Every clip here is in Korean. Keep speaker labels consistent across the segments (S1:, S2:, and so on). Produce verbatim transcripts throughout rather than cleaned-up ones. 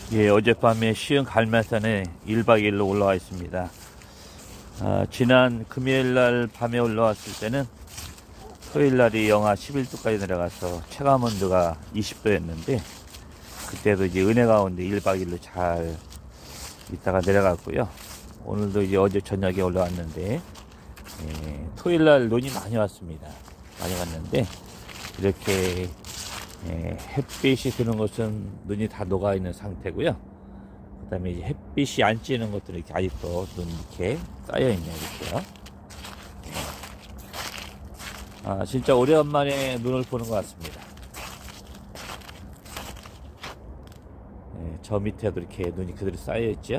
S1: 예, 어젯밤에 시흥 갈매산에 일 박 이 일로 올라와 있습니다. 아, 지난 금요일날 밤에 올라왔을 때는 토요일날이 영하 십일 도까지 내려가서 체감온도가 이십 도였는데, 그때도 이제 은혜 가운데 일 박 이 일로 잘 있다가 내려갔고요. 오늘도 이제 어제 저녁에 올라왔는데, 예, 토요일날 눈이 많이 왔습니다. 많이 왔는데, 이렇게 예, 햇빛이 드는 것은 눈이 다 녹아있는 상태고요. 그 다음에 이제 햇빛이 안 찌는 것들은 이렇게 아직도 눈이 이렇게 쌓여있네요. 이렇게요. 아, 진짜 오래간만에 눈을 보는 것 같습니다. 예, 저 밑에도 이렇게 눈이 그대로 쌓여있죠.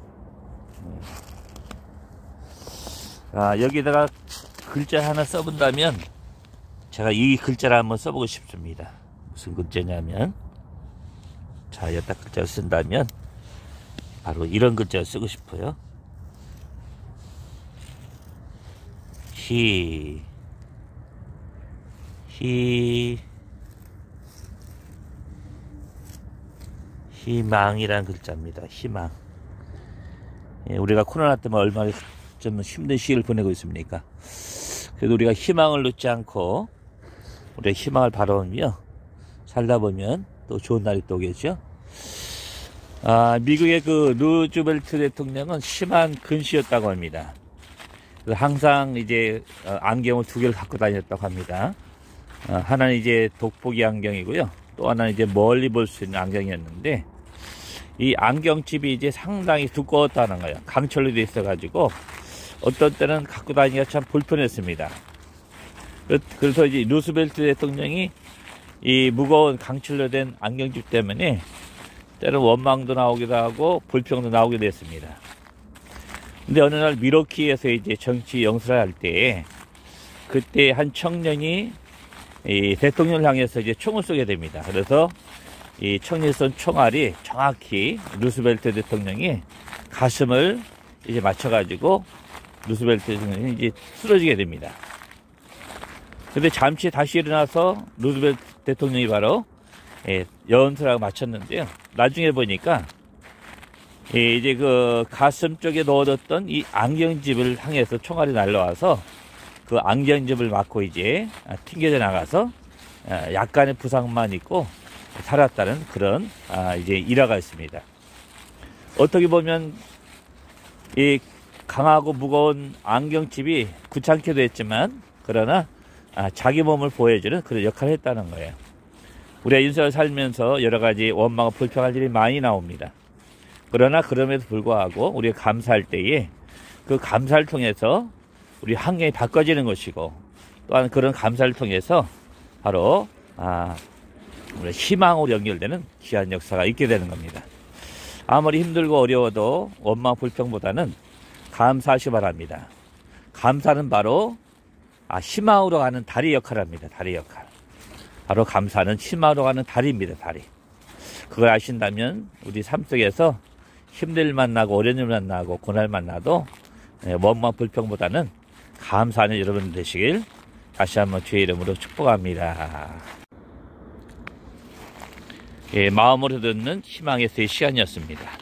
S1: 예. 아, 여기다가 글자 하나 써본다면 제가 이 글자를 한번 써보고 싶습니다. 무슨 글자냐면, 자, 여기다 글자를 쓴다면 바로 이런 글자를 쓰고 싶어요. 희, 희, 희망이란 글자입니다. 희망. 예, 우리가 코로나 때문에 얼마나 좀 힘든 시기를 보내고 있습니까? 그래도 우리가 희망을 놓지 않고 우리가 희망을 바라보며 살다 보면 또 좋은 날이 또 오겠죠. 아, 미국의 그 루즈벨트 대통령은 심한 근시였다고 합니다. 항상 이제 안경을 두 개를 갖고 다녔다고 합니다. 하나는 이제 돋보기 안경이고요, 또 하나는 이제 멀리 볼 수 있는 안경이었는데, 이 안경집이 이제 상당히 두꺼웠다는 거예요. 강철로 되어 있어 가지고 어떤 때는 갖고 다니기가 참 불편했습니다. 그래서 이제 루스벨트 대통령이 이 무거운 강철로 된 안경집 때문에 때는 원망도 나오기도 하고 불평도 나오기도 했습니다. 근데 어느 날 미러키에서 이제 정치 영수를 할 때, 그때 한 청년이 이 대통령을 향해서 이제 총을 쏘게 됩니다. 그래서 이 청년이 쏜 총알이 정확히 루스벨트 대통령이 가슴을 이제 맞춰가지고 루스벨트 대통령이 이제 쓰러지게 됩니다. 근데 잠시 다시 일어나서 루스벨트 대통령이 바로 예, 연설하고 마쳤는데요. 나중에 보니까 예, 이제 그 가슴 쪽에 넣어뒀던 이 안경집을 향해서 총알이 날라와서 그 안경집을 맞고 이제 튕겨져 나가서 약간의 부상만 있고 살았다는 그런 아, 이제 일화가 있습니다. 어떻게 보면 이 강하고 무거운 안경집이 귀찮게도 했지만, 그러나 아, 자기 몸을 보호해주는 그런 역할을 했다는 거예요. 우리가 인생을 살면서 여러 가지 원망과 불평할 일이 많이 나옵니다. 그러나 그럼에도 불구하고 우리가 감사할 때에 그 감사를 통해서 우리 환경이 바꿔지는 것이고, 또한 그런 감사를 통해서 바로 아, 우리 희망으로 연결되는 귀한 역사가 있게 되는 겁니다. 아무리 힘들고 어려워도 원망 불평보다는 감사하시 바랍니다. 감사는 바로 아, 희망으로 가는 다리 역할을 합니다. 다리 역할. 바로 감사는 희망으로 가는 다리입니다. 다리. 그걸 아신다면 우리 삶 속에서 힘들 일 만나고 어려운 일 만나고 고날 만나도 원망 불평보다는 감사하는 여러분 되시길 다시 한번 주의 이름으로 축복합니다. 예, 마음으로 듣는 희망의 새 시간이었습니다.